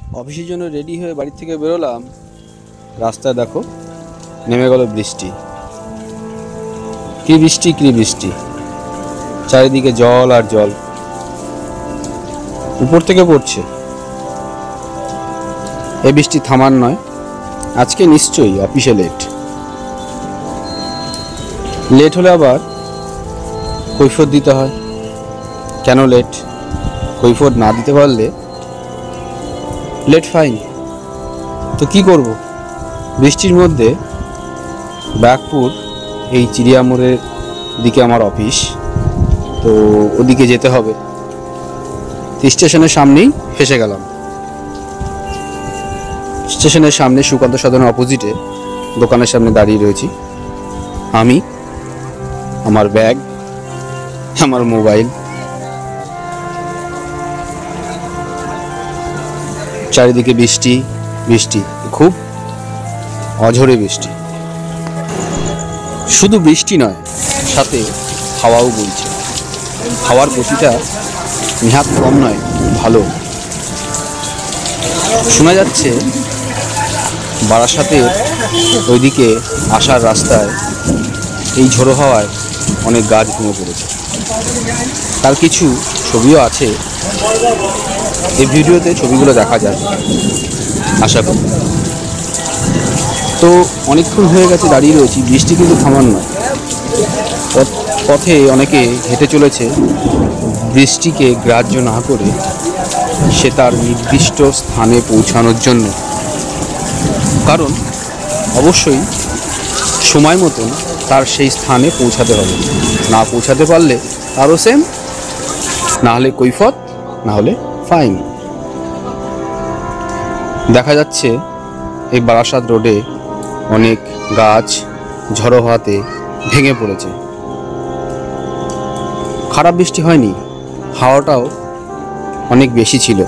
অফিসের জন্য রেডি হয়ে বাড়ি থেকে বেরোলাম। রাস্তায় দেখো নেমে গেল বৃষ্টি। কি বৃষ্টি কি বৃষ্টি, চারিদিকে জল আর জল উপর থেকে পড়ছে। এই বৃষ্টি থামার নয়, আজকে নিশ্চয়ই অফিসে লেট হলে আবার কৈফিয়ত দিতে হয়। কেন লেট, কৈফিয়ত না দিতে পারলে লেট ফাইন। তো কি করব, বৃষ্টির মধ্যে ব্যারাকপুর এই চিড়িয়া মোড়ের দিকে আমার অফিস, তো ওদিকে যেতে হবে। স্টেশনের সামনেই ফেসে গেলাম। স্টেশনের সামনে সুকান্ত সদনের অপোজিটে দোকানের সামনে দাঁড়িয়ে রয়েছি আমি, আমার ব্যাগ, আমার মোবাইল। চারিদিকে বৃষ্টি বৃষ্টি, খুব অঝরে বৃষ্টি। শুধু বৃষ্টি নয়, সাথে হাওয়াও বইছে। হাওয়ার গতিটা নেহাত কম নয়, ভালো। শোনা যাচ্ছে বারাসাতের ওইদিকে আসার রাস্তায় এই ঝোড়ো হাওয়ায় অনেক গাছ ভেঙে পড়েছে। তার কিছু ছবিও আছে, এই ভিডিওতে ছবিগুলো দেখা যায় আশা করি। তো অনেকক্ষণ হয়ে গেছে দাঁড়িয়ে রয়েছি, বৃষ্টি কিন্তু থামার নয়। পথে অনেকে হেঁটে চলেছে বৃষ্টিকে গ্রাহ্য না করে সে তার নির্দিষ্ট স্থানে পৌঁছানোর জন্য। কারণ অবশ্যই সময় মতন তার সেই স্থানে পৌঁছাতে হবে। না পৌঁছাতে পারলে তারও সেম, না হলে কৈফিয়ত, না হলে ফাইন। দেখা যাচ্ছে এই বারাসাত রোডে অনেক গাছ ঝড়ো হাওয়াতে ভেঙে পড়েছে। খারাপ বৃষ্টি হয়নি, হাওয়াটাও অনেক বেশি ছিল।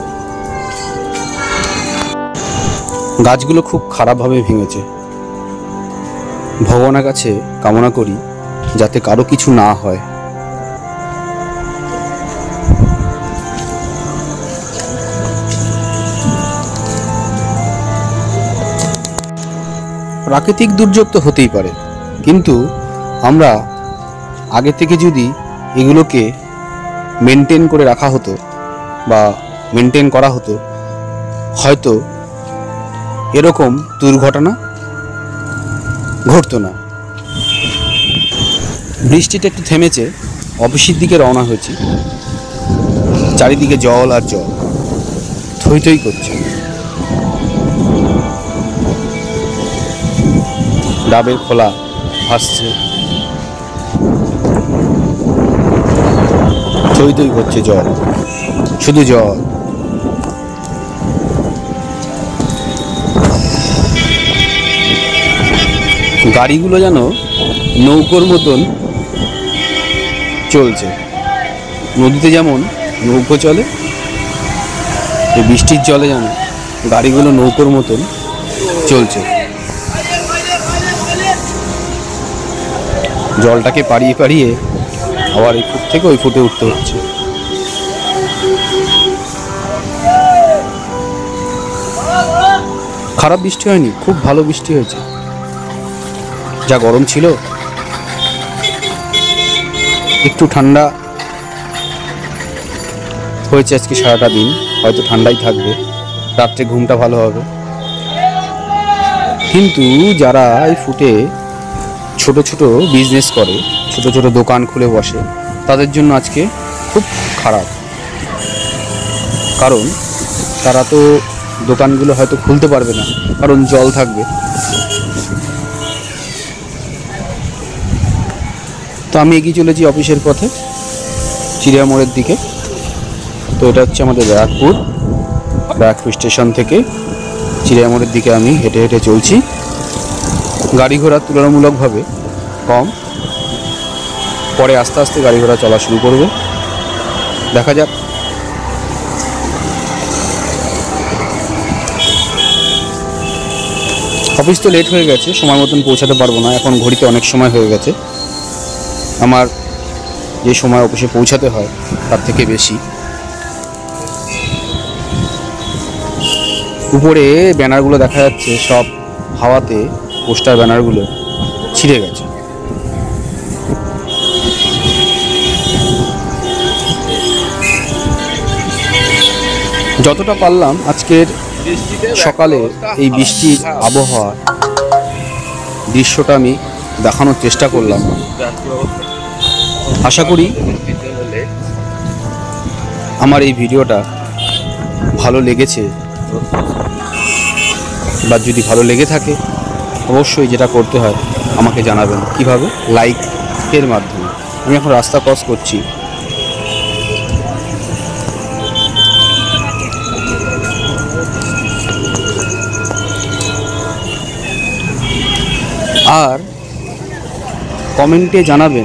গাছগুলো খুব খারাপভাবে ভেঙেছে। ভগবানের কাছে কামনা করি যাতে কারো কিছু না হয়। প্রাকৃতিক দুর্যোগ তো হতেই পারে, কিন্তু আমরা আগে থেকে যদি এগুলোকে মেনটেন করে রাখা হতো বা মেনটেন করা হতো, হয়তো এরকম দুর্ঘটনা ঘটতো না। বৃষ্টিটা একটু থেমেছে, অফিসের দিকে রওনা হয়েছি। চারিদিকে জল আর জল, থই থই করছে। ডাবের খোলা ভাসছে, থই থই করছে জল, শুধু জল। গাড়িগুলো যেন নৌকোর মতন চলছে। নদীতে যেমন নৌকো চলে, এই বৃষ্টির জলে যেন গাড়িগুলো নৌকোর মতন চলছে। জলটাকে পাড়িয়ে পাড়িয়ে আবার এই ফুট থেকে ওই ফুটে উঠতে হচ্ছে। খারাপ বৃষ্টি হয়নি, খুব ভালো বৃষ্টি হয়েছে। যা গরম ছিল, একটু ঠান্ডা হয়েছে আজকে সারাটা দিন। হয়তো ঠান্ডাই থাকবে, রাত্রে ঘুমটা ভালো হবে। কিন্তু যারা এই ফুটে ছোট ছোট বিজনেস করে, ছোট ছোট দোকান খুলে বসে, তাদের জন্য আজকে খুব খারাপ। কারণ তারা তো দোকানগুলো হয়তো খুলতে পারবে না, কারণ জল থাকবে। তো আমি এগিয়ে চলেছি অফিসের পথে, চিড়িয়া মোড়ের দিকে। তো এটা হচ্ছে আমাদের ব্যারাকপুর স্টেশন থেকে চিড়িয়া মোড়ের দিকে আমি হেঁটে হেঁটে চলছি। গাড়ি ঘোড়া তুলনামূলকভাবে কম, পরে আস্তে আস্তে গাড়ি ঘোড়া চলা শুরু করবে, দেখা যাক। অফিস তো লেট হয়ে গেছে, সময় মতন পৌঁছাতে পারবো না। এখন ঘড়িতে অনেক সময় হয়ে গেছে, আমার যে সময় অফিসে পৌঁছাতে হয় তার থেকে বেশি। উপরে ব্যানারগুলো দেখা যাচ্ছে, সব হাওয়াতে পোস্টার ব্যানারগুলো ছিঁড়ে গেছে। যতটা পারলাম আজকের সকালে এই বৃষ্টির আবহাওয়া দৃশ্যটা আমি দেখানোর চেষ্টা করলাম। আশা করি আমার এই ভিডিওটা ভালো লেগেছে, বা যদি ভালো লেগে থাকে অবশ্যই যেটা করতে হয় আমাকে জানাবেন। কিভাবে? লাইকের মাধ্যমে। আমি এখন রাস্তা ক্রস করছি, আর কমেন্টে জানাবেন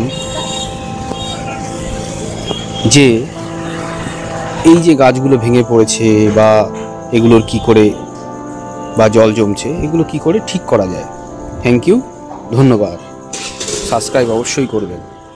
যে এই যে গাছগুলো ভেঙে পড়েছে বা এগুলোর কি করে, বা জল জমছে, এগুলো কি করে ঠিক করা যায়। থ্যাংক ইউ, ধন্যবাদ। সাবস্ক্রাইব অবশ্যই করবেন।